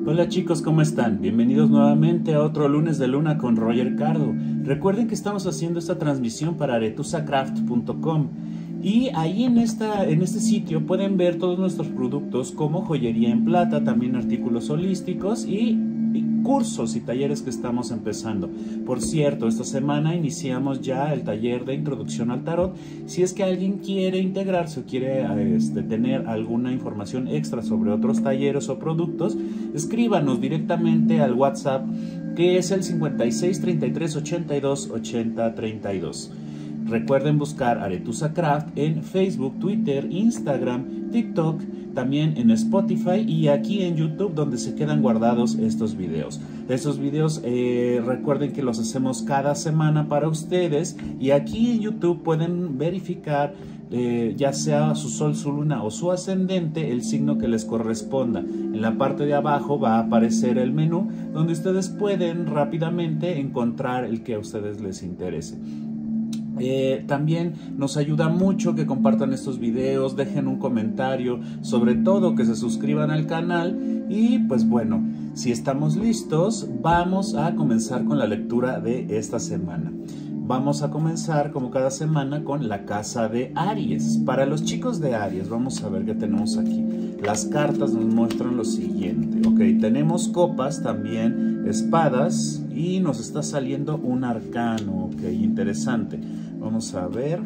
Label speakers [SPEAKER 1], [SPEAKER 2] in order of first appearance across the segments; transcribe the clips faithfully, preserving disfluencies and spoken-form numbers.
[SPEAKER 1] Hola chicos, ¿cómo están? Bienvenidos nuevamente a otro lunes de luna con Roger Cardo. Recuerden que estamos haciendo esta transmisión para aretusa craft punto com y ahí en, esta, en este sitio pueden ver todos nuestros productos como joyería en plata, también artículos holísticos y, y cursos y talleres que estamos empezando. Por cierto, esta semana iniciamos ya el taller de introducción al tarot. Si es que alguien quiere integrarse o quiere este, tener alguna información extra sobre otros talleres o productos, escríbanos directamente al WhatsApp, que es el cincuenta y seis, treinta y tres, ochenta y dos, ochenta, treinta y dos. Recuerden buscar Aretusa Craft en Facebook, Twitter, Instagram, TikTok, también en Spotify y aquí en YouTube, donde se quedan guardados estos videos. Estos videos eh, recuerden que los hacemos cada semana para ustedes, y aquí en YouTube pueden verificar eh, ya sea su sol, su luna o su ascendente, el signo que les corresponda. En la parte de abajo va a aparecer el menú, donde ustedes pueden rápidamente encontrar el que a ustedes les interese. Eh, también nos ayuda mucho que compartan estos videos, dejen un comentario, sobre todo que se suscriban al canal. Y pues bueno, si estamos listos, vamos a comenzar con la lectura de esta semana. Vamos a comenzar como cada semana con la casa de Aries. Para los chicos de Aries, vamos a ver qué tenemos aquí. Las cartas nos muestran lo siguiente. Ok, tenemos copas, también espadas, y nos está saliendo un arcano. Ok, interesante. Vamos a ver.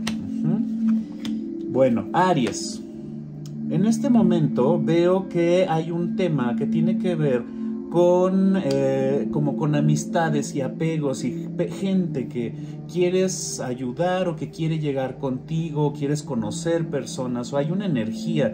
[SPEAKER 1] Uh-huh. Bueno, Aries. En este momento veo que hay un tema que tiene que ver con eh, como con amistades y apegos y gente que quieres ayudar o que quiere llegar contigo, quieres conocer personas, o hay una energía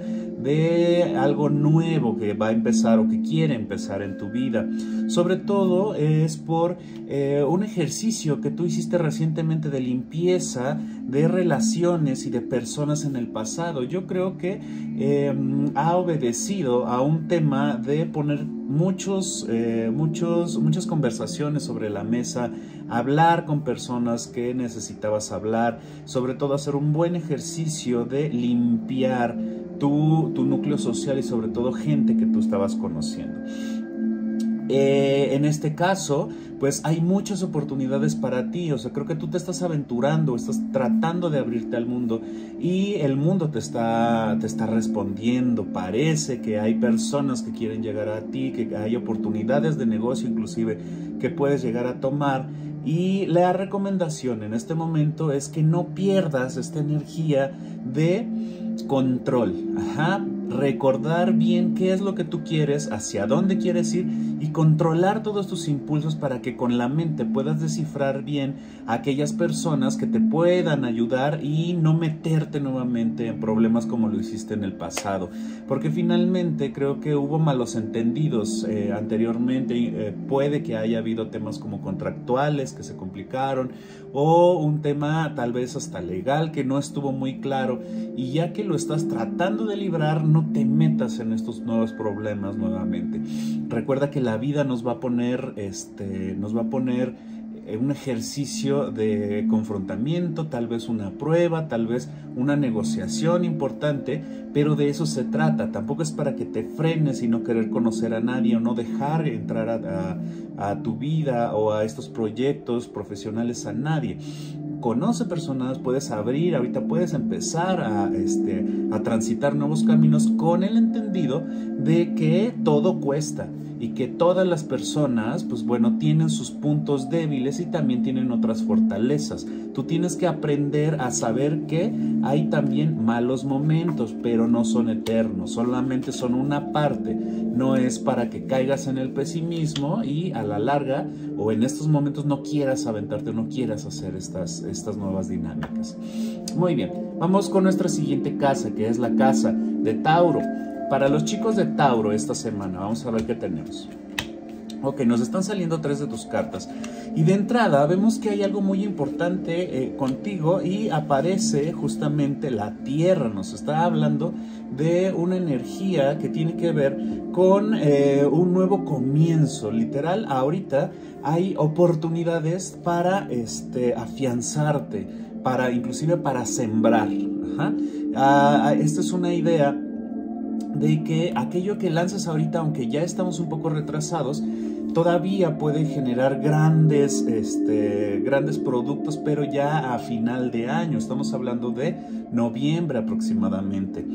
[SPEAKER 1] de algo nuevo que va a empezar o que quiere empezar en tu vida. Sobre todo es por eh, un ejercicio que tú hiciste recientemente de limpieza de relaciones y de personas en el pasado. Yo creo que eh, ha obedecido a un tema de poner muchos, eh, muchos, muchas conversaciones sobre la mesa, hablar con personas que necesitabas hablar, sobre todo hacer un buen ejercicio de limpiar tu, tu núcleo social y sobre todo gente que tú estabas conociendo. Eh, en este caso, pues hay muchas oportunidades para ti. O sea, creo que tú te estás aventurando, estás tratando de abrirte al mundo y el mundo te está, te está respondiendo. Parece que hay personas que quieren llegar a ti, que hay oportunidades de negocio inclusive que puedes llegar a tomar. Y la recomendación en este momento es que no pierdas esta energía de control. Ajá. Recordar bien qué es lo que tú quieres, hacia dónde quieres ir y controlar todos tus impulsos para que con la mente puedas descifrar bien a aquellas personas que te puedan ayudar y no meterte nuevamente en problemas como lo hiciste en el pasado, porque finalmente creo que hubo malos entendidos eh, anteriormente y eh, puede que haya habido temas como contractuales que se complicaron o un tema tal vez hasta legal que no estuvo muy claro, y ya que lo estás tratando de librar, no te metas en estos nuevos problemas nuevamente. Recuerda que la vida nos va a poner, este, nos va a poner un ejercicio de confrontamiento, tal vez una prueba, tal vez una negociación importante, pero de eso se trata. Tampoco es para que te frenes y no querer conocer a nadie o no dejar entrar a, a, a tu vida o a estos proyectos profesionales a nadie. Conoce personas, puedes abrir, ahorita puedes empezar a, este, a transitar nuevos caminos con el entendido de que todo cuesta y que todas las personas, pues bueno, tienen sus puntos débiles y también tienen otras fortalezas. Tú tienes que aprender a saber que hay también malos momentos, pero no son eternos, solamente son una parte. No es para que caigas en el pesimismo y a la larga o en estos momentos no quieras aventarte, no quieras hacer estas, estas nuevas dinámicas. Muy bien, vamos con nuestra siguiente casa, que es la casa de Tauro. Para los chicos de Tauro esta semana, vamos a ver qué tenemos. Ok, nos están saliendo tres de tus cartas. Y de entrada vemos que hay algo muy importante eh, contigo y aparece justamente la tierra. Nos está hablando de una energía que tiene que ver con eh, un nuevo comienzo. Literal, ahorita hay oportunidades para este, afianzarte, para inclusive para sembrar. Ajá. Ah, esta es una idea de que aquello que lanzas ahorita, aunque ya estamos un poco retrasados, todavía puede generar grandes, este, grandes productos, pero ya a final de año. Estamos hablando de noviembre aproximadamente.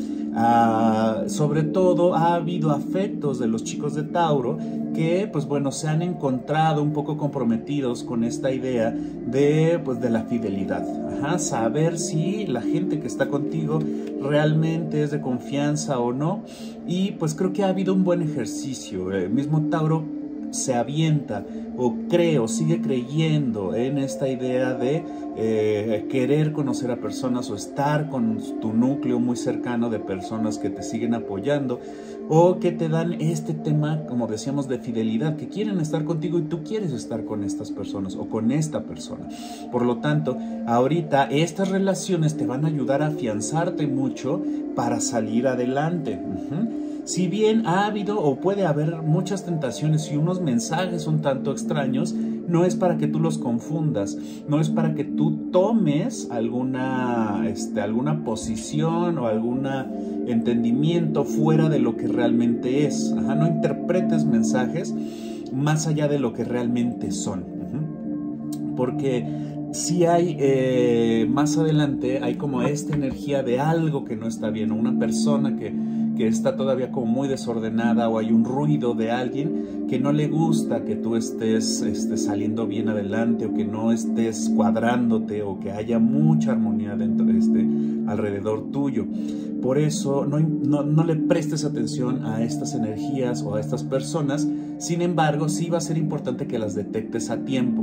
[SPEAKER 1] Ah, sobre todo ha habido afectos de los chicos de Tauro que, pues bueno, se han encontrado un poco comprometidos con esta idea de, pues, de la fidelidad. Ajá, saber si la gente que está contigo realmente es de confianza o no. Y pues creo que ha habido un buen ejercicio. El mismo Tauro se avienta o cree o sigue creyendo en esta idea de eh, querer conocer a personas o estar con tu núcleo muy cercano de personas que te siguen apoyando o que te dan este tema, como decíamos, de fidelidad, que quieren estar contigo y tú quieres estar con estas personas o con esta persona. Por lo tanto, ahorita estas relaciones te van a ayudar a afianzarte mucho para salir adelante. Uh-huh. Si bien ha habido o puede haber muchas tentaciones y unos mensajes un tanto extraños, no es para que tú los confundas, no es para que tú tomes alguna, este, alguna posición o algún entendimiento fuera de lo que realmente es. Ajá, no interpretes mensajes más allá de lo que realmente son. Uh-huh. Porque si hay, eh, más adelante, hay como esta energía de algo que no está bien, o una persona que, que está todavía como muy desordenada, o hay un ruido de alguien que no le gusta que tú estés, estés saliendo bien adelante, o que no estés cuadrándote, o que haya mucha armonía dentro, este, alrededor tuyo. Por eso no, no, no le prestes atención a estas energías o a estas personas. Sin embargo, sí va a ser importante que las detectes a tiempo.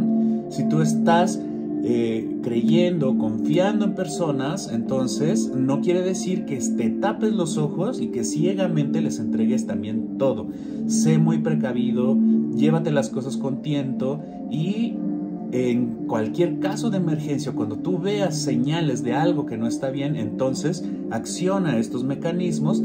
[SPEAKER 1] Si tú estás eh, creyendo, confiando en personas, entonces no quiere decir que te tapes los ojos y que ciegamente les entregues también todo. Sé muy precavido, llévate las cosas con tiento y en cualquier caso de emergencia, cuando tú veas señales de algo que no está bien, entonces acciona estos mecanismos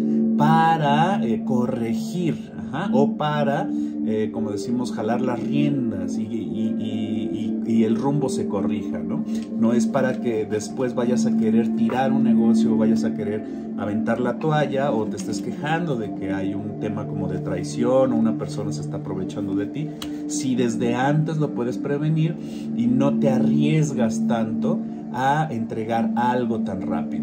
[SPEAKER 1] para eh, corregir, ajá, o para, eh, como decimos, jalar las riendas y, y, y, y, y el rumbo se corrija, ¿no? No es para que después vayas a querer tirar un negocio o vayas a querer aventar la toalla o te estés quejando de que hay un tema como de traición o una persona se está aprovechando de ti. Si desde antes lo puedes prevenir y no te arriesgas tanto a entregar algo tan rápido.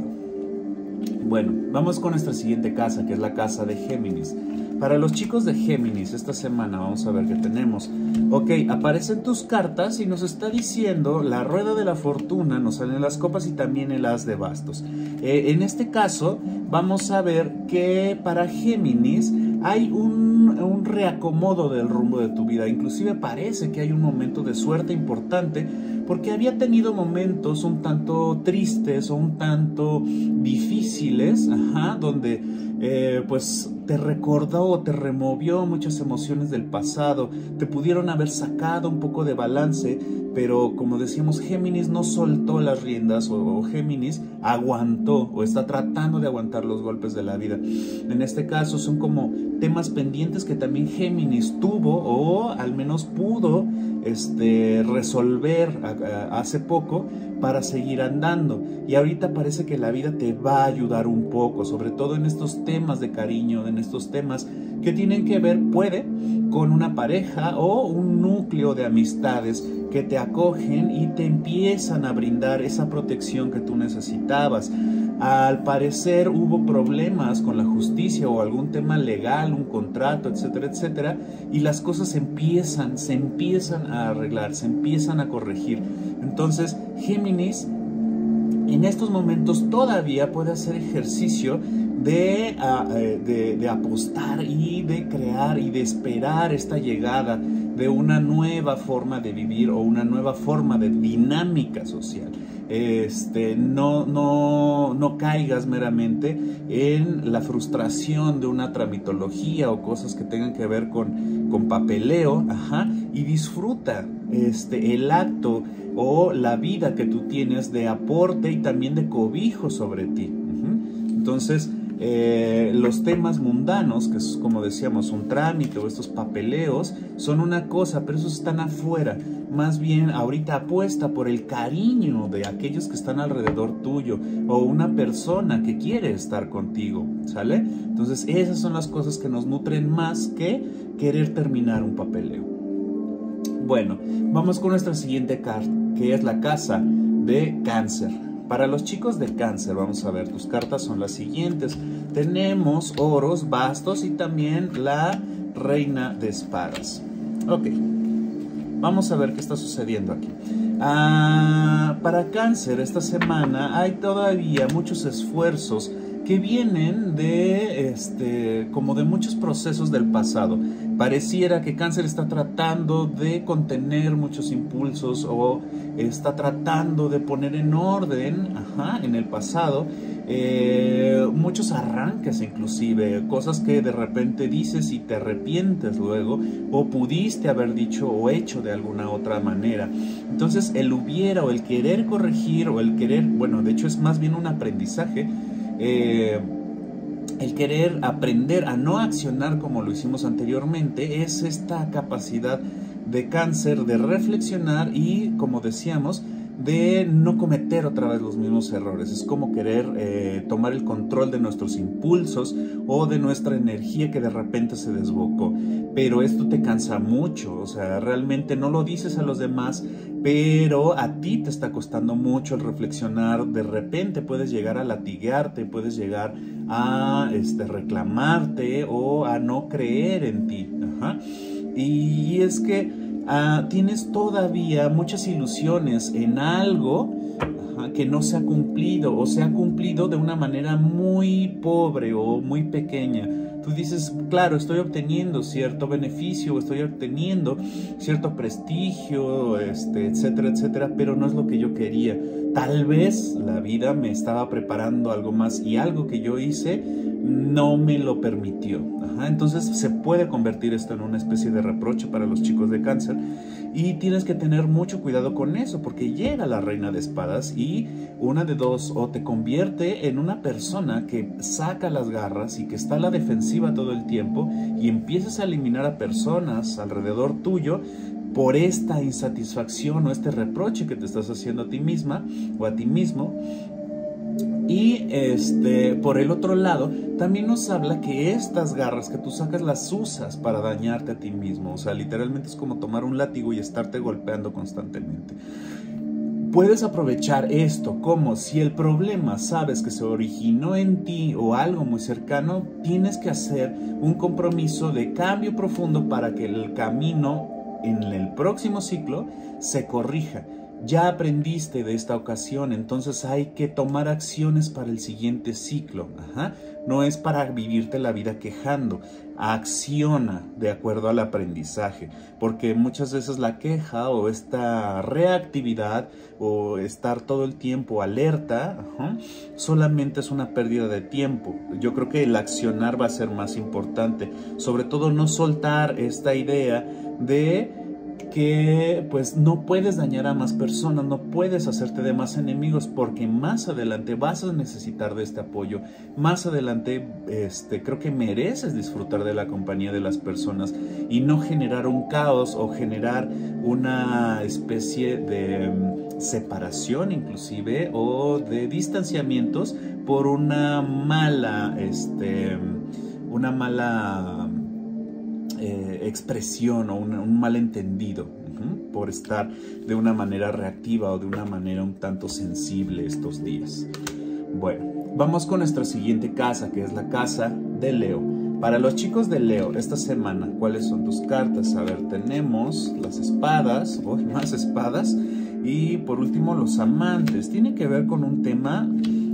[SPEAKER 1] Bueno, vamos con nuestra siguiente casa, que es la casa de Géminis. Para los chicos de Géminis, esta semana vamos a ver qué tenemos. Ok, aparecen tus cartas y nos está diciendo la rueda de la fortuna, nos salen las copas y también el as de bastos. Eh, en este caso, vamos a ver que para Géminis hay un, un reacomodo del rumbo de tu vida. Inclusive parece que hay un momento de suerte importante porque había tenido momentos un tanto tristes o un tanto difíciles, ajá, donde eh, pues te recordó o te removió muchas emociones del pasado, te pudieron haber sacado un poco de balance, pero como decíamos, Géminis no soltó las riendas o, o Géminis aguantó o está tratando de aguantar los golpes de la vida. En este caso son como temas pendientes que también Géminis tuvo o al menos pudo este, resolver a, a, hace poco para seguir andando. Y ahorita parece que la vida te va a ayudar un poco, sobre todo en estos temas de cariño, en estos temas que tienen que ver, puede, con una pareja o un núcleo de amistades que te acogen y te empiezan a brindar esa protección que tú necesitabas. Al parecer hubo problemas con la justicia o algún tema legal, un contrato, etcétera, etcétera, y las cosas empiezan, se empiezan a arreglar, se empiezan a corregir. Entonces, Géminis en estos momentos todavía puede hacer ejercicio de, uh, de, de apostar y de crear y de esperar esta llegada de una nueva forma de vivir o una nueva forma de dinámica social. Este, no, no, no caigas meramente en la frustración de una tramitología o cosas que tengan que ver con, con papeleo, ajá, y disfruta este, el acto o la vida que tú tienes de aporte y también de cobijo sobre ti. Uh-huh. Entonces, eh, los temas mundanos, que es como decíamos un trámite o estos papeleos, son una cosa, pero esos están afuera. Más bien ahorita apuesta por el cariño de aquellos que están alrededor tuyo o una persona que quiere estar contigo, ¿sale? Entonces esas son las cosas que nos nutren más que querer terminar un papeleo. Bueno, vamos con nuestra siguiente carta, que es la casa de Cáncer. Para los chicos de Cáncer, vamos a ver, tus cartas son las siguientes. Tenemos oros, bastos y también la reina de espadas. Ok, vamos a ver qué está sucediendo aquí. Ah, para Cáncer, esta semana hay todavía muchos esfuerzos que vienen de, este, como de muchos procesos del pasado. Pareciera que Cáncer está tratando de contener muchos impulsos o está tratando de poner en orden, ajá, en el pasado, eh, muchos arranques inclusive, cosas que de repente dices y te arrepientes luego, o pudiste haber dicho o hecho de alguna otra manera. Entonces el hubiera o el querer corregir o el querer, bueno, de hecho es más bien un aprendizaje, Eh, el querer aprender a no accionar como lo hicimos anteriormente, es esta capacidad de Cáncer de reflexionar y, como decíamos, de no cometer otra vez los mismos errores. Es como querer eh, tomar el control de nuestros impulsos o de nuestra energía que de repente se desbocó. Pero esto te cansa mucho, o sea, realmente no lo dices a los demás, pero a ti te está costando mucho el reflexionar. De repente puedes llegar a latigarte, puedes llegar a este, reclamarte o a no creer en ti. Ajá. Y es que Uh, tienes todavía muchas ilusiones en algo ajá, que no se ha cumplido o se ha cumplido de una manera muy pobre o muy pequeña. Tú dices, claro, estoy obteniendo cierto beneficio, estoy obteniendo cierto prestigio, este, etcétera, etcétera, pero no es lo que yo quería. Tal vez la vida me estaba preparando algo más y algo que yo hice no me lo permitió. Ajá, entonces se puede convertir esto en una especie de reproche para los chicos de Cáncer y tienes que tener mucho cuidado con eso porque llega la reina de espadas y una de dos, o te convierte en una persona que saca las garras y que está a la defensiva todo el tiempo y empiezas a eliminar a personas alrededor tuyo por esta insatisfacción o este reproche que te estás haciendo a ti misma o a ti mismo. Y este, por el otro lado, también nos habla que estas garras que tú sacas las usas para dañarte a ti mismo. O sea, literalmente es como tomar un látigo y estarte golpeando constantemente. Puedes aprovechar esto como si el problema sabes que se originó en ti o algo muy cercano, tienes que hacer un compromiso de cambio profundo para que el camino en el próximo ciclo se corrija. Ya aprendiste de esta ocasión, entonces hay que tomar acciones para el siguiente ciclo. Ajá. No es para vivirte la vida quejando. Acciona de acuerdo al aprendizaje, porque muchas veces la queja o esta reactividad o estar todo el tiempo alerta, ajá, solamente es una pérdida de tiempo. Yo creo que el accionar va a ser más importante, sobre todo no soltar esta idea de que pues no puedes dañar a más personas, no puedes hacerte de más enemigos, porque más adelante vas a necesitar de este apoyo. Más adelante este, creo que mereces disfrutar de la compañía de las personas y no generar un caos o generar una especie de um, separación inclusive o de distanciamientos por una mala, este, una mala Eh, expresión o un, un malentendido uh-huh, por estar de una manera reactiva o de una manera un tanto sensible estos días. Bueno, vamos con nuestra siguiente casa, que es la casa de Leo. Para los chicos de Leo, esta semana, ¿cuáles son tus cartas? A ver, tenemos las espadas, oh, más espadas, y por último los amantes. Tiene que ver con un tema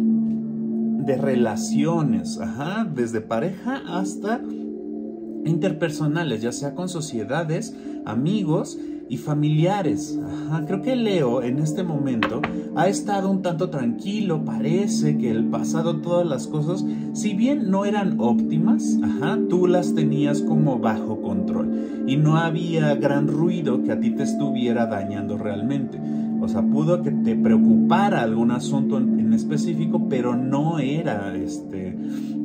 [SPEAKER 1] de relaciones, ajá, desde pareja hasta interpersonales, ya sea con sociedades, amigos y familiares. Ajá, creo que Leo en este momento ha estado un tanto tranquilo. Parece que el pasado todas las cosas, si bien no eran óptimas, ajá, tú las tenías como bajo control y no había gran ruido que a ti te estuviera dañando realmente. O sea, pudo que te preocupara algún asunto en, en específico, pero no era este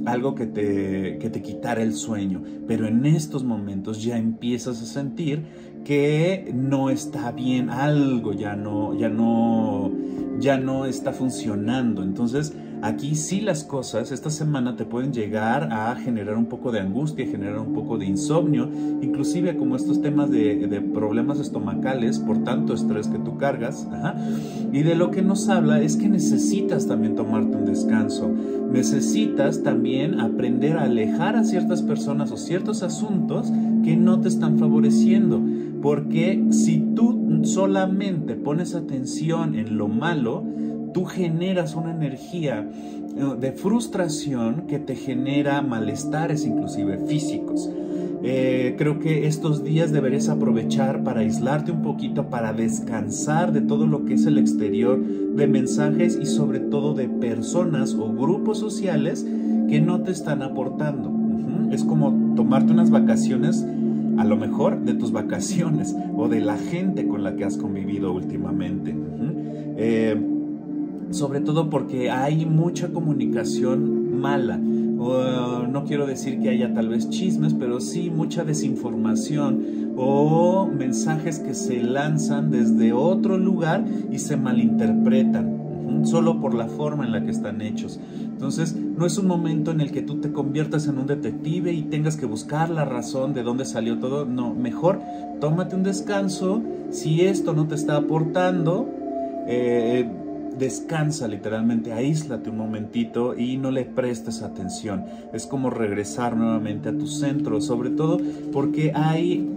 [SPEAKER 1] algo que te, que te quitara el sueño, pero en estos momentos ya empiezas a sentir que no está bien, algo ya no, ya no, ya no está funcionando. Entonces aquí sí las cosas esta semana te pueden llegar a generar un poco de angustia, generar un poco de insomnio, inclusive como estos temas de, de problemas estomacales por tanto estrés que tú cargas. Ajá. Y de lo que nos habla es que necesitas también tomarte un descanso, necesitas también aprender a alejar a ciertas personas o ciertos asuntos que no te están favoreciendo, porque si tú solamente pones atención en lo malo, tú generas una energía de frustración que te genera malestares inclusive físicos. Eh, creo que estos días deberías aprovechar para aislarte un poquito, para descansar de todo lo que es el exterior, de mensajes y sobre todo de personas o grupos sociales que no te están aportando. Uh-huh. Es como tomarte unas vacaciones, a lo mejor de tus vacaciones o de la gente con la que has convivido últimamente. Uh-huh. eh, sobre todo porque hay mucha comunicación mala. Uh, no quiero decir que haya tal vez chismes, pero sí mucha desinformación o mensajes que se lanzan desde otro lugar y se malinterpretan, uh-huh, solo por la forma en la que están hechos. Entonces no es un momento en el que tú te conviertas en un detective y tengas que buscar la razón de dónde salió todo. No, mejor tómate un descanso. Si esto no te está aportando, eh, descansa literalmente, aíslate un momentito y no le prestes atención. Es como regresar nuevamente a tu centro, sobre todo porque hay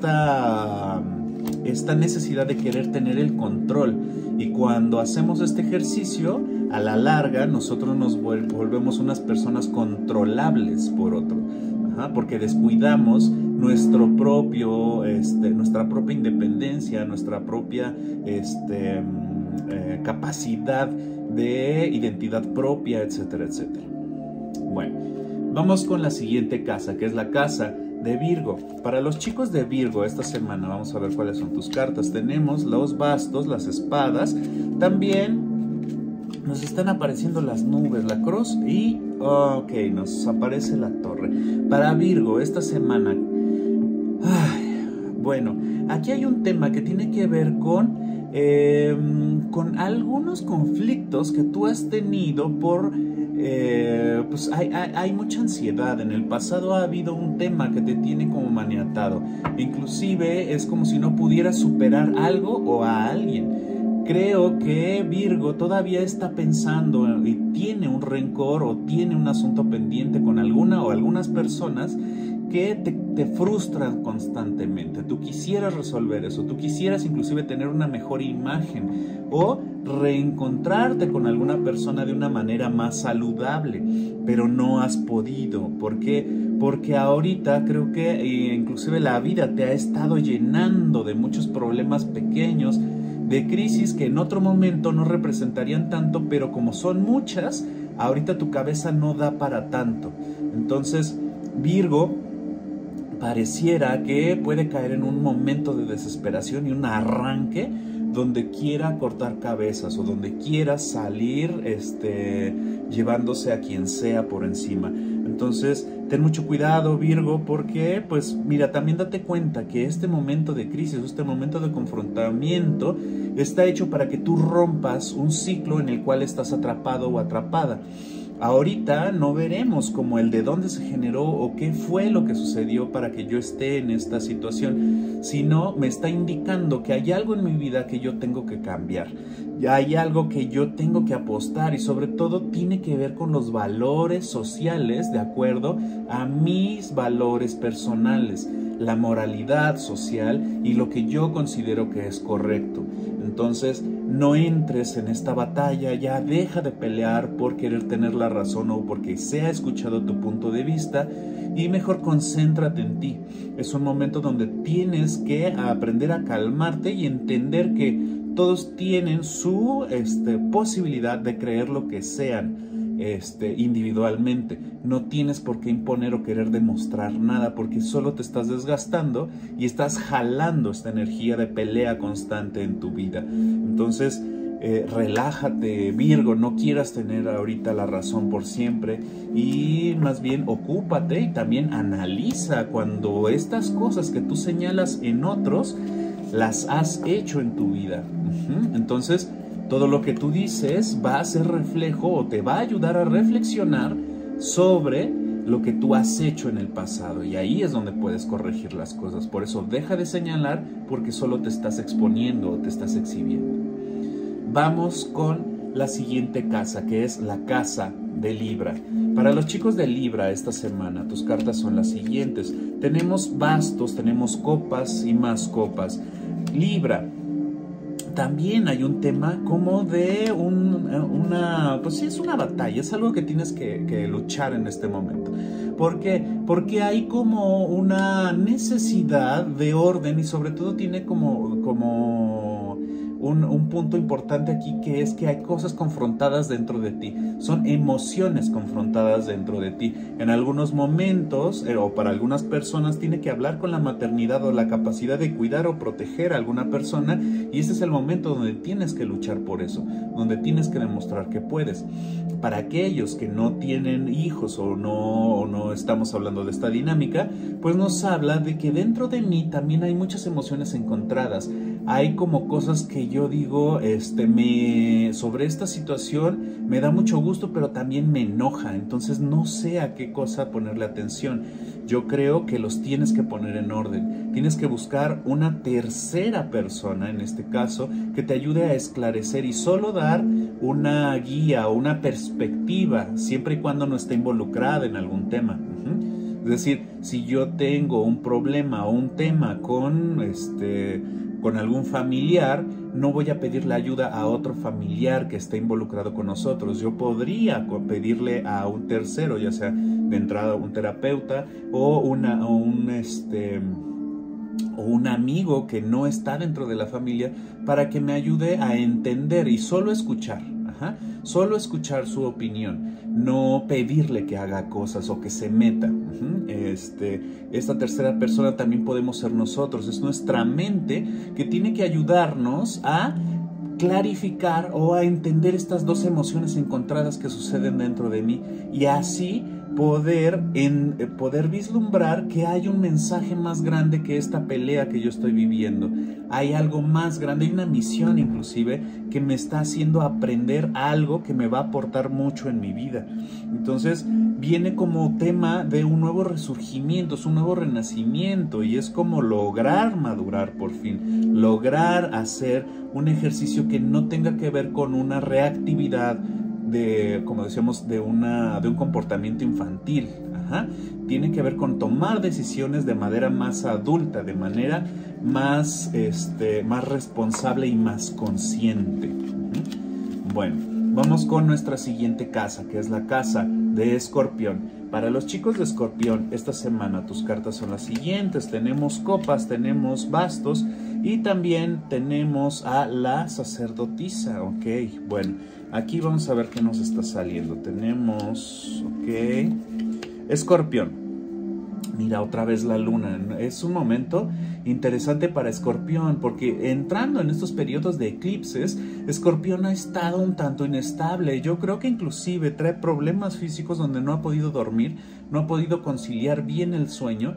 [SPEAKER 1] esta, esta necesidad de querer tener el control, y cuando hacemos este ejercicio, a la larga nosotros nos volvemos unas personas controlables por otro. Ajá, porque descuidamos nuestro propio, este, nuestra propia independencia, nuestra propia este, Eh, capacidad de identidad propia, etcétera, etcétera. Bueno, vamos con la siguiente casa, que es la casa de Virgo. Para los chicos de Virgo esta semana, vamos a ver cuáles son tus cartas. Tenemos los bastos, las espadas, también nos están apareciendo las nubes, la cruz y, ok, nos aparece la torre. Para Virgo esta semana, ay, bueno, aquí hay un tema que tiene que ver con Eh, con algunos conflictos que tú has tenido por, eh, pues hay, hay, hay mucha ansiedad. En el pasado ha habido un tema que te tiene como maniatado, inclusive es como si no pudieras superar algo o a alguien. Creo que Virgo todavía está pensando y tiene un rencor o tiene un asunto pendiente con alguna o algunas personas que te, te frustran constantemente. Tú quisieras resolver eso, tú quisieras inclusive tener una mejor imagen o reencontrarte con alguna persona de una manera más saludable, pero no has podido. ¿Por qué? Porque ahorita creo que eh, inclusive la vida te ha estado llenando de muchos problemas pequeños, de crisis que en otro momento no representarían tanto, pero como son muchas, ahorita tu cabeza no da para tanto. Entonces, Virgo pareciera que puede caer en un momento de desesperación y un arranque donde quiera cortar cabezas o donde quiera salir este, llevándose a quien sea por encima. Entonces, ten mucho cuidado, Virgo, porque, pues, mira, también date cuenta que este momento de crisis, este momento de confrontamiento, está hecho para que tú rompas un ciclo en el cual estás atrapado o atrapada. Ahorita no veremos como el de dónde se generó o qué fue lo que sucedió para que yo esté en esta situación, sino me está indicando que hay algo en mi vida que yo tengo que cambiar, hay algo que yo tengo que apostar y sobre todo tiene que ver con los valores sociales de acuerdo a mis valores personales, la moralidad social y lo que yo considero que es correcto. Entonces, no entres en esta batalla, ya deja de pelear por querer tener la razón o porque se ha escuchado tu punto de vista y mejor concéntrate en ti. Es un momento donde tienes que aprender a calmarte y entender que todos tienen su este, posibilidad de creer lo que sean. Este, individualmente, no tienes por qué imponer o querer demostrar nada porque solo te estás desgastando y estás jalando esta energía de pelea constante en tu vida. Entonces, eh, relájate, Virgo, no quieras tener ahorita la razón por siempre y más bien ocúpate y también analiza cuando estas cosas que tú señalas en otros las has hecho en tu vida. Uh-huh. Entonces, todo lo que tú dices va a ser reflejo o te va a ayudar a reflexionar sobre lo que tú has hecho en el pasado, y ahí es donde puedes corregir las cosas. Por eso deja de señalar, porque solo te estás exponiendo o te estás exhibiendo. Vamos con la siguiente casa, que es la casa de Libra. Para los chicos de Libra esta semana, tus cartas son las siguientes. Tenemos bastos, tenemos copas y más copas. Libra, también hay un tema como de un, una, pues sí, es una batalla, es algo que tienes que, que luchar en este momento. ¿Por qué? Porque hay como una necesidad de orden y sobre todo tiene como, como un, un punto importante aquí, que es que hay cosas confrontadas dentro de ti, son emociones confrontadas dentro de ti. En algunos momentos, eh, o para algunas personas, tiene que hablar con la maternidad o la capacidad de cuidar o proteger a alguna persona, y ese es el momento donde tienes que luchar por eso, donde tienes que demostrar que puedes. Para aquellos que no tienen hijos o no, o no estamos hablando de esta dinámica, pues nos habla de que dentro de mí también hay muchas emociones encontradas. Hay como cosas que yo digo, este, me, sobre esta situación me da mucho gusto, pero también me enoja. Entonces no sé a qué cosa ponerle atención. Yo creo que los tienes que poner en orden. Tienes que buscar una tercera persona, en este caso, que te ayude a esclarecer y solo dar una guía o una perspectiva, siempre y cuando no esté involucrada en algún tema. Uh-huh. Es decir, si yo tengo un problema o un tema con este... con algún familiar, no voy a pedirle ayuda a otro familiar que esté involucrado con nosotros. Yo podría pedirle a un tercero, ya sea de entrada un terapeuta o, una, o un este o un amigo que no está dentro de la familia, para que me ayude a entender y solo escuchar. Ajá. Solo escuchar su opinión, no pedirle que haga cosas o que se meta. Uh-huh. Este, esta tercera persona también podemos ser nosotros, es nuestra mente que tiene que ayudarnos a clarificar o a entender estas dos emociones encontradas que suceden dentro de mí, y así poder, en, poder vislumbrar que hay un mensaje más grande que esta pelea que yo estoy viviendo. Hay algo más grande, hay una misión inclusive que me está haciendo aprender algo que me va a aportar mucho en mi vida. Entonces viene como tema de un nuevo resurgimiento, es un nuevo renacimiento, y es como lograr madurar por fin, lograr hacer un ejercicio que no tenga que ver con una reactividad de, como decíamos, de, una, de un comportamiento infantil. Ajá. Tiene que ver con tomar decisiones de manera más adulta, de manera más, este, más responsable y más consciente. Uh-huh. Bueno, vamos con nuestra siguiente casa, que es la casa de Escorpión. Para los chicos de Escorpión, esta semana tus cartas son las siguientes. Tenemos copas, tenemos bastos y también tenemos a la sacerdotisa. Ok, bueno, aquí vamos a ver qué nos está saliendo. Tenemos, ok, Escorpión. Mira, otra vez la luna. Es un momento interesante para Escorpión, porque entrando en estos periodos de eclipses, Escorpión ha estado un tanto inestable. Yo creo que inclusive trae problemas físicos donde no ha podido dormir, no ha podido conciliar bien el sueño,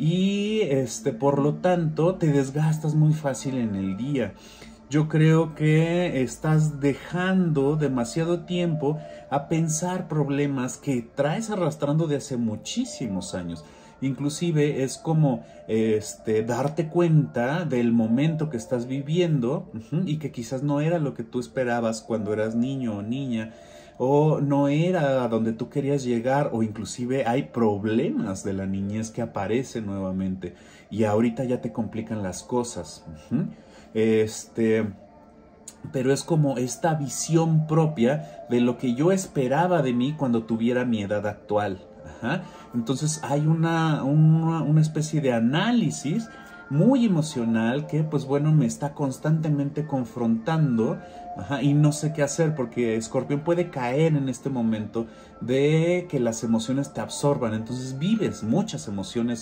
[SPEAKER 1] y este, por lo tanto te desgastas muy fácil en el día. Yo creo que estás dejando demasiado tiempo a pensar problemas que traes arrastrando de hace muchísimos años. Inclusive es como este, darte cuenta del momento que estás viviendo, uh-huh, y que quizás no era lo que tú esperabas cuando eras niño o niña, o no era a donde tú querías llegar, o inclusive hay problemas de la niñez que aparecen nuevamente y ahorita ya te complican las cosas. Uh-huh. Este... pero es como esta visión propia de lo que yo esperaba de mí cuando tuviera mi edad actual. Ajá. Entonces hay una, una, una especie de análisis muy emocional que, pues bueno, me está constantemente confrontando. Ajá, y no sé qué hacer, porque Escorpión puede caer en este momento de que las emociones te absorban. Entonces vives muchas emociones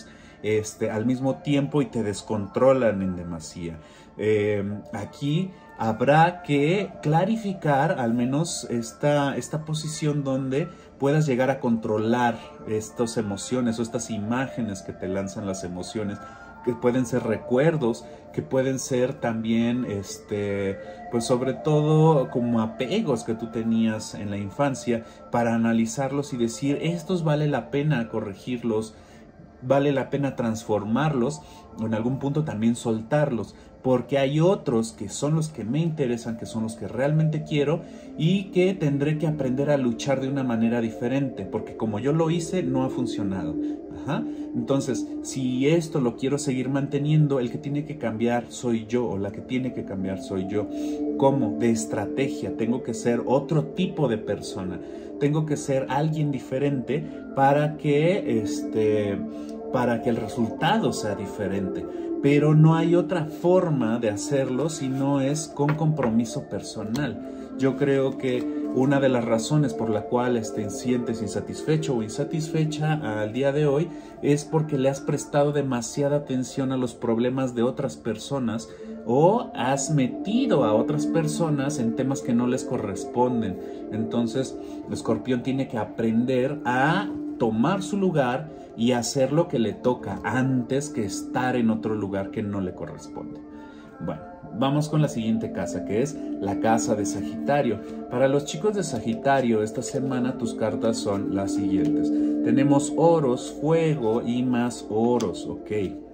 [SPEAKER 1] este, al mismo tiempo y te descontrolan en demasía. Eh, aquí habrá que clarificar al menos esta, esta posición donde puedas llegar a controlar estas emociones o estas imágenes que te lanzan las emociones, que pueden ser recuerdos, que pueden ser también, este, pues sobre todo como apegos que tú tenías en la infancia, para analizarlos y decir, estos vale la pena corregirlos, vale la pena transformarlos, o en algún punto también soltarlos, porque hay otros que son los que me interesan, que son los que realmente quiero y que tendré que aprender a luchar de una manera diferente, porque como yo lo hice no ha funcionado. Ajá. Entonces, si esto lo quiero seguir manteniendo, el que tiene que cambiar soy yo, o la que tiene que cambiar soy yo. ¿Cómo? De estrategia. Tengo que ser otro tipo de persona. Tengo que ser alguien diferente para que, este, para que el resultado sea diferente. Pero no hay otra forma de hacerlo si no es con compromiso personal. Yo creo que una de las razones por la cual te sientes insatisfecho o insatisfecha al día de hoy es porque le has prestado demasiada atención a los problemas de otras personas o has metido a otras personas en temas que no les corresponden. Entonces, el escorpión tiene que aprender a tomar su lugar y hacer lo que le toca antes que estar en otro lugar que no le corresponde. Bueno, vamos con la siguiente casa, que es la casa de Sagitario. Para los chicos de Sagitario, esta semana tus cartas son las siguientes. Tenemos oros, fuego y más oros, ok.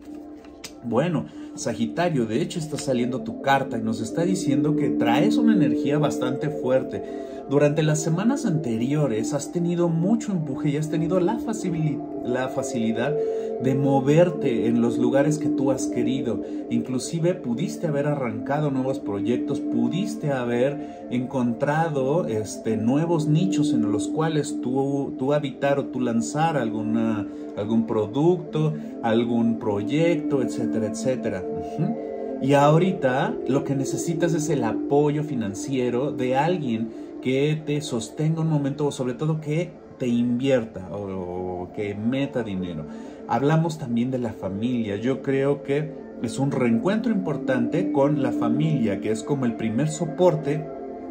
[SPEAKER 1] Bueno, Sagitario, de hecho está saliendo tu carta y nos está diciendo que traes una energía bastante fuerte. Durante las semanas anteriores has tenido mucho empuje y has tenido la facilidad, la facilidad de moverte en los lugares que tú has querido. Inclusive pudiste haber arrancado nuevos proyectos, pudiste haber encontrado este, nuevos nichos en los cuales tú, tú habitar o tú lanzar alguna, algún producto, algún proyecto, etcétera, etcétera. Uh-huh. Y ahorita lo que necesitas es el apoyo financiero de alguien que te sostenga un momento, o sobre todo que te invierta o, o que meta dinero. Hablamos también de la familia. Yo creo que es un reencuentro importante con la familia, que es como el primer soporte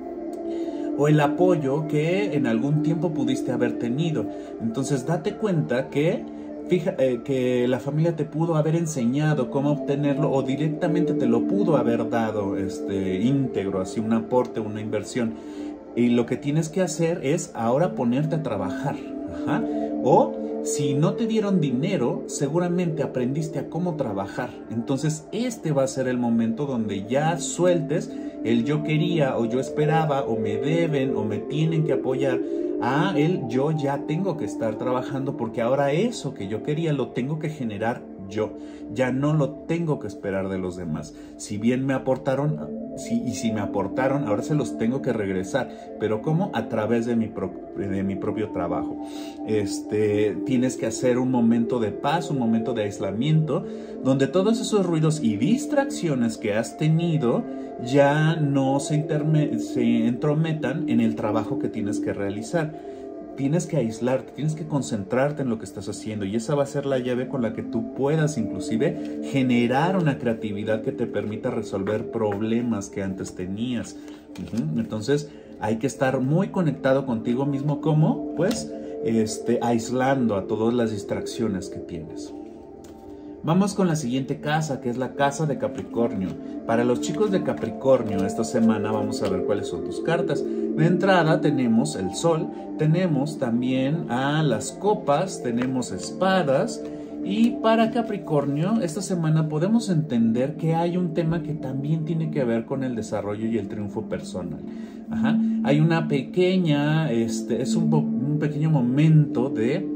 [SPEAKER 1] o el apoyo que en algún tiempo pudiste haber tenido. Entonces date cuenta que, fija, eh, que la familia te pudo haber enseñado cómo obtenerlo o directamente te lo pudo haber dado este, íntegro, así un aporte, una inversión. Y lo que tienes que hacer es ahora ponerte a trabajar. Ajá. O si no te dieron dinero, seguramente aprendiste a cómo trabajar. Entonces este va a ser el momento donde ya sueltes el yo quería o yo esperaba o me deben o me tienen que apoyar a el yo ya tengo que estar trabajando, porque ahora eso que yo quería lo tengo que generar yo. Ya no lo tengo que esperar de los demás. Si bien me aportaron, si, y si me aportaron, ahora se los tengo que regresar. ¿Pero cómo? A través de mi, pro, de mi propio trabajo. Este, tienes que hacer un momento de paz, un momento de aislamiento, donde todos esos ruidos y distracciones que has tenido ya no se, interme, se entrometan en el trabajo que tienes que realizar. Tienes que aislarte, tienes que concentrarte en lo que estás haciendo, y esa va a ser la llave con la que tú puedas inclusive generar una creatividad que te permita resolver problemas que antes tenías. Uh-huh. Entonces hay que estar muy conectado contigo mismo. ¿Cómo? Pues este, aislando a todas las distracciones que tienes. Vamos con la siguiente casa, que es la casa de Capricornio. Para los chicos de Capricornio, esta semana vamos a ver cuáles son tus cartas. De entrada tenemos el sol, tenemos también a las copas, tenemos espadas. Y para Capricornio, esta semana podemos entender que hay un tema que también tiene que ver con el desarrollo y el triunfo personal. Ajá. Hay una pequeña, este, es un, un pequeño momento de...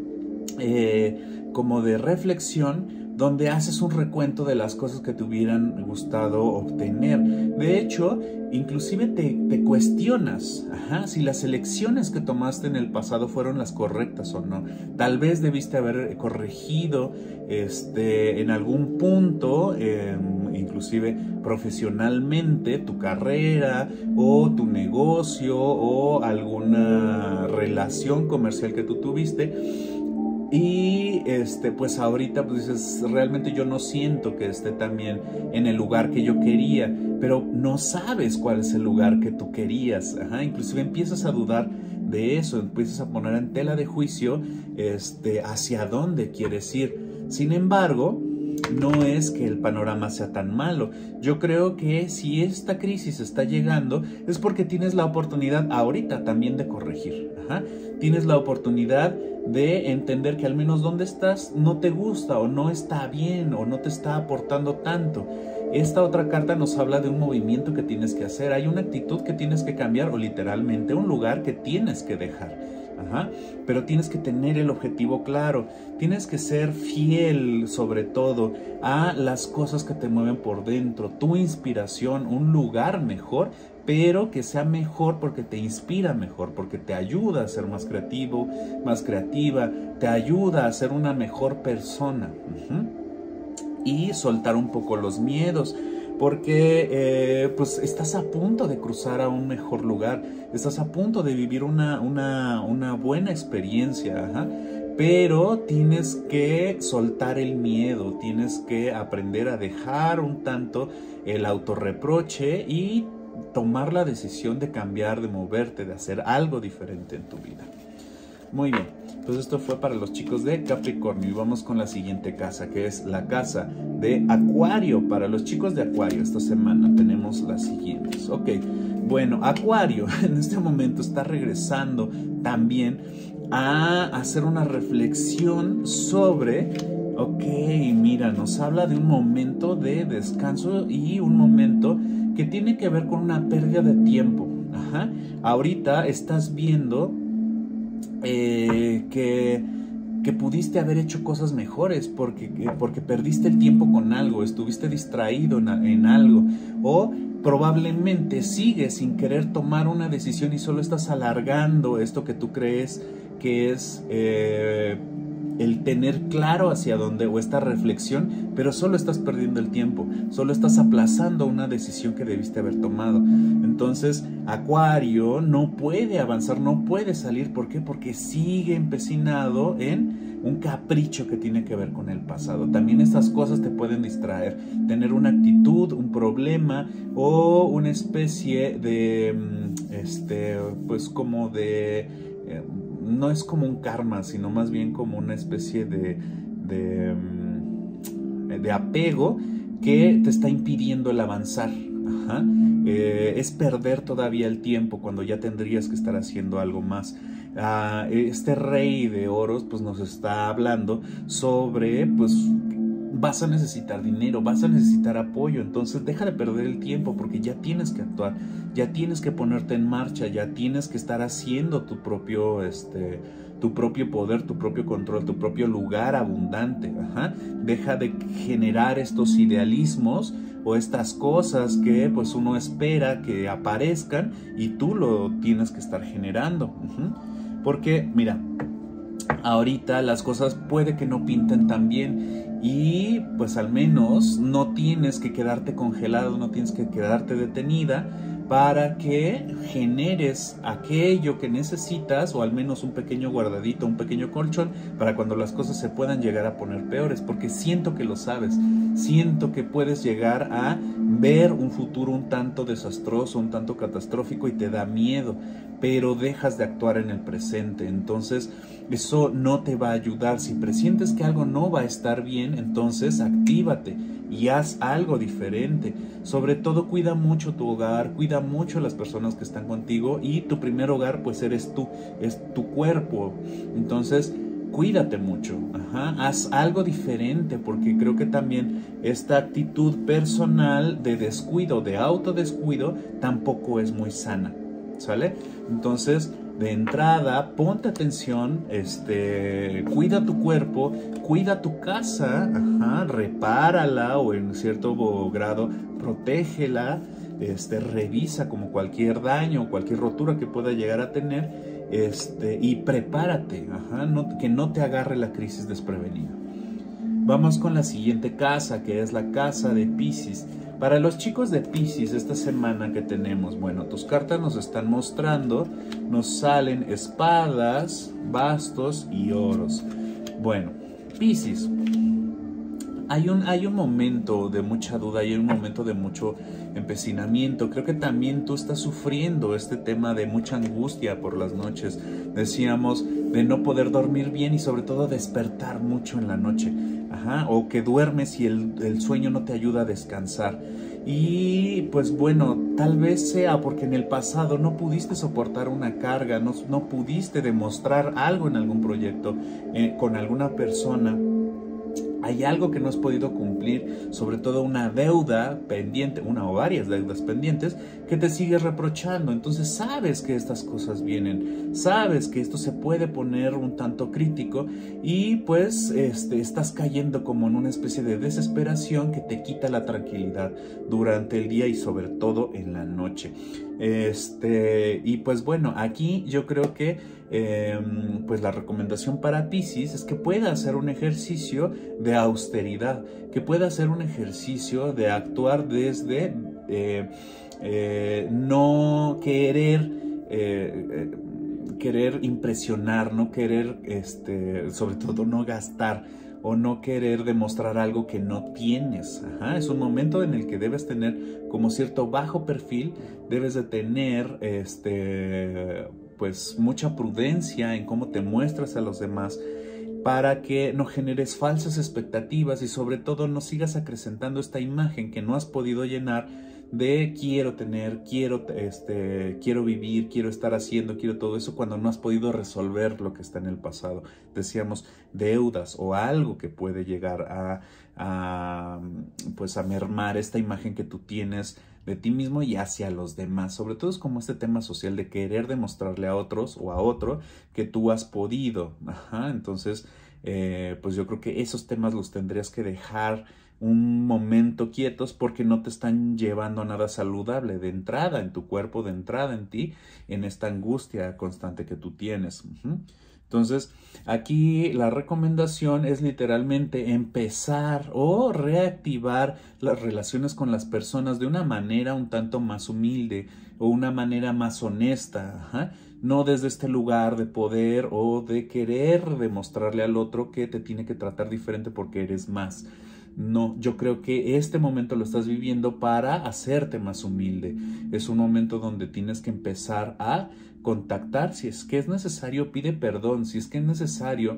[SPEAKER 1] Eh, como de reflexión, donde haces un recuento de las cosas que te hubieran gustado obtener. De hecho, inclusive te, te cuestionas, ajá, si las elecciones que tomaste en el pasado fueron las correctas o no. Tal vez debiste haber corregido este, en algún punto, eh, inclusive profesionalmente, tu carrera o tu negocio o alguna relación comercial que tú tuviste. Y este, pues ahorita pues dices, realmente yo no siento que esté también en el lugar que yo quería, pero no sabes cuál es el lugar que tú querías. Ajá, inclusive empiezas a dudar de eso, empiezas a poner en tela de juicio este, hacia dónde quieres ir. Sin embargo, no es que el panorama sea tan malo. Yo creo que si esta crisis está llegando es porque tienes la oportunidad ahorita también de corregir. Ajá. Tienes la oportunidad de entender que al menos donde estás no te gusta o no está bien o no te está aportando tanto. Esta otra carta nos habla de un movimiento que tienes que hacer. Hay una actitud que tienes que cambiar o literalmente un lugar que tienes que dejar. Ajá. Pero tienes que tener el objetivo claro, tienes que ser fiel sobre todo a las cosas que te mueven por dentro, tu inspiración, un lugar mejor, pero que sea mejor porque te inspira mejor, porque te ayuda a ser más creativo, más creativa, te ayuda a ser una mejor persona. Ajá. Y soltar un poco los miedos. Porque eh, pues estás a punto de cruzar a un mejor lugar, estás a punto de vivir una, una, una buena experiencia, ajá. Pero tienes que soltar el miedo, tienes que aprender a dejar un tanto el autorreproche y tomar la decisión de cambiar, de moverte, de hacer algo diferente en tu vida. Muy bien, pues esto fue para los chicos de Capricornio y vamos con la siguiente casa, que es la casa de Acuario. Para los chicos de Acuario esta semana tenemos las siguientes. Ok, bueno, Acuario en este momento está regresando también a hacer una reflexión sobre, ok, mira, nos habla de un momento de descanso y un momento que tiene que ver con una pérdida de tiempo. Ajá. Ahorita estás viendo Eh, que, que pudiste haber hecho cosas mejores porque, porque perdiste el tiempo con algo, estuviste distraído en, en algo, o probablemente sigues sin querer tomar una decisión y solo estás alargando esto que tú crees que es eh, el tener claro hacia dónde, o esta reflexión, pero solo estás perdiendo el tiempo, solo estás aplazando una decisión que debiste haber tomado. Entonces Acuario no puede avanzar, no puede salir. ¿Por qué? Porque sigue empecinado en un capricho que tiene que ver con el pasado. También estas cosas te pueden distraer, tener una actitud, un problema o una especie de este, pues como de eh, no es como un karma, sino más bien como una especie de, de, de apego que te está impidiendo el avanzar. Ajá. Eh, es perder todavía el tiempo cuando ya tendrías que estar haciendo algo más. Uh, este rey de oros pues nos está hablando sobre pues vas a necesitar dinero, vas a necesitar apoyo, entonces deja de perder el tiempo porque ya tienes que actuar, ya tienes que ponerte en marcha, ya tienes que estar haciendo tu propio, este, tu propio poder, tu propio control, tu propio lugar abundante. Ajá. Deja de generar estos idealismos o estas cosas que pues uno espera que aparezcan y tú lo tienes que estar generando. Uh-huh. Porque mira, ahorita las cosas puede que no pinten tan bien y pues al menos no tienes que quedarte congelado, no tienes que quedarte detenida para que generes aquello que necesitas, o al menos un pequeño guardadito, un pequeño colchón, para cuando las cosas se puedan llegar a poner peores, porque siento que lo sabes, siento que puedes llegar a ver un futuro un tanto desastroso, un tanto catastrófico y te da miedo, pero dejas de actuar en el presente, entonces eso no te va a ayudar. Si presientes que algo no va a estar bien, entonces actívate y haz algo diferente. Sobre todo cuida mucho tu hogar, cuida mucho a las personas que están contigo, y tu primer hogar pues eres tú, es tu cuerpo. Entonces cuídate mucho, ajá, haz algo diferente, porque creo que también esta actitud personal de descuido, de autodescuido, tampoco es muy sana, ¿sale? Entonces, de entrada, ponte atención, este, cuida tu cuerpo, cuida tu casa, ajá, repárala o en cierto grado protégela, este, revisa como cualquier daño o cualquier rotura que pueda llegar a tener, este, y prepárate, ajá, no, que no te agarre la crisis desprevenida. Vamos con la siguiente casa, que es la casa de Piscis. Para los chicos de Piscis, esta semana que tenemos, bueno, tus cartas nos están mostrando, nos salen espadas, bastos y oros. Bueno, Piscis. Hay un, hay un momento de mucha duda, hay un momento de mucho empecinamiento. Creo que también tú estás sufriendo este tema de mucha angustia por las noches. Decíamos, de no poder dormir bien y sobre todo despertar mucho en la noche. Ajá, o que duermes y el, el sueño no te ayuda a descansar. Y pues bueno, tal vez sea porque en el pasado no pudiste soportar una carga, no, no pudiste demostrar algo en algún proyecto, eh, con alguna persona. Hay algo que no has podido cumplir, sobre todo una deuda pendiente, una o varias deudas pendientes, que te sigues reprochando. Entonces sabes que estas cosas vienen, sabes que esto se puede poner un tanto crítico y pues este, estás cayendo como en una especie de desesperación que te quita la tranquilidad durante el día y sobre todo en la noche. Este, y pues bueno, aquí yo creo que eh, pues la recomendación para Piscis es que pueda hacer un ejercicio de austeridad, que pueda hacer un ejercicio de actuar desde eh, eh, no querer eh, eh, querer impresionar, no querer este, sobre todo no gastar o no querer demostrar algo que no tienes. Ajá, es un momento en el que debes tener como cierto bajo perfil, debes de tener este, pues mucha prudencia en cómo te muestras a los demás para que no generes falsas expectativas y sobre todo no sigas acrecentando esta imagen que no has podido llenar de quiero tener, quiero, este, quiero vivir, quiero estar haciendo, quiero todo eso cuando no has podido resolver lo que está en el pasado. Decíamos deudas o algo que puede llegar a, a, pues a mermar esta imagen que tú tienes de ti mismo y hacia los demás. Sobre todo es como este tema social de querer demostrarle a otros o a otro que tú has podido. Ajá, entonces, eh, pues yo creo que esos temas los tendrías que dejar un momento quietos porque no te están llevando a nada saludable de entrada en tu cuerpo, de entrada en ti, en esta angustia constante que tú tienes. Uh-huh. Entonces, aquí la recomendación es literalmente empezar o reactivar las relaciones con las personas de una manera un tanto más humilde o una manera más honesta, ajá. No desde este lugar de poder o de querer demostrarle al otro que te tiene que tratar diferente porque eres más. No, yo creo que este momento lo estás viviendo para hacerte más humilde. Es un momento donde tienes que empezar a contactar. Si es que es necesario, pide perdón. Si es que es necesario,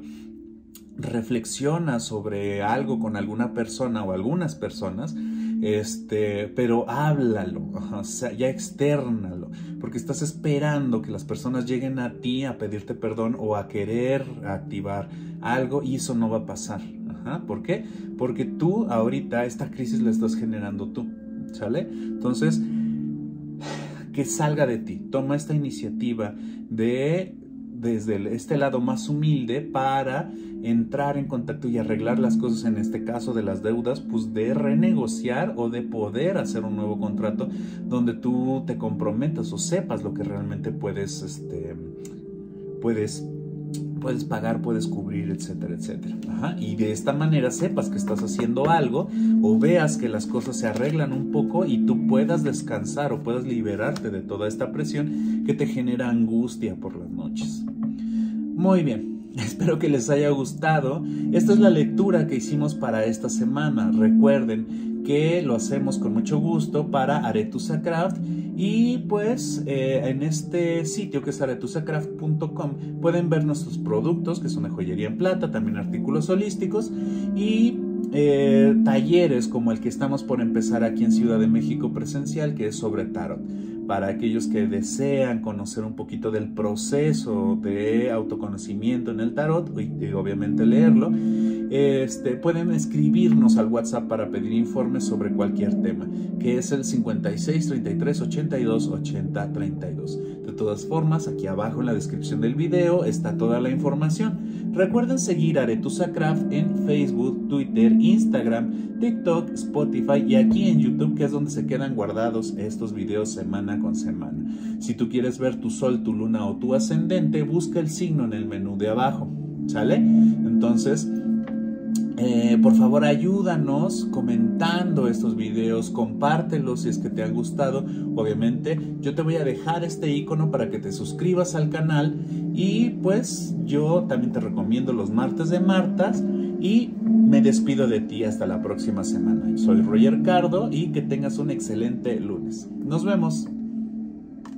[SPEAKER 1] reflexiona sobre algo con alguna persona o algunas personas, este, pero háblalo, o sea, ya externalo, porque estás esperando que las personas lleguen a ti a pedirte perdón o a querer activar algo y eso no va a pasar. Ajá, ¿por qué? Porque tú ahorita esta crisis la estás generando tú, ¿sale? Entonces, que salga de ti, toma esta iniciativa de desde este lado más humilde para entrar en contacto y arreglar las cosas, en este caso de las deudas, pues de renegociar o de poder hacer un nuevo contrato donde tú te comprometas o sepas lo que realmente puedes, este, puedes, puedes pagar, puedes cubrir, etcétera, etcétera. Ajá. Y de esta manera sepas que estás haciendo algo o veas que las cosas se arreglan un poco y tú puedas descansar o puedas liberarte de toda esta presión que te genera angustia por las noches. Muy bien, espero que les haya gustado. Esta es la lectura que hicimos para esta semana. Recuerden que lo hacemos con mucho gusto para Aretusa Craft y pues eh, en este sitio que es aretusa craft punto com pueden ver nuestros productos que son de joyería en plata, también artículos holísticos y eh, talleres como el que estamos por empezar aquí en Ciudad de México presencial, que es sobre tarot. Para aquellos que desean conocer un poquito del proceso de autoconocimiento en el tarot y, y obviamente leerlo, este, pueden escribirnos al WhatsApp para pedir informes sobre cualquier tema, que es el cincuenta y seis, treinta y tres, ochenta y dos, ochenta, treinta y dos. De todas formas, aquí abajo en la descripción del video está toda la información. Recuerden seguir a Aretusa Craft en Facebook, Twitter, Instagram, TikTok, Spotify y aquí en YouTube, que es donde se quedan guardados estos videos semana con semana. Si tú quieres ver tu sol, tu luna o tu ascendente, busca el signo en el menú de abajo, ¿sale? Entonces, Eh, por favor, ayúdanos comentando estos videos, compártelos si es que te han gustado. Obviamente, yo te voy a dejar este icono para que te suscribas al canal. Y pues yo también te recomiendo los martes de Martas. Y me despido de ti hasta la próxima semana. Soy Roger Cardo y que tengas un excelente lunes. Nos vemos.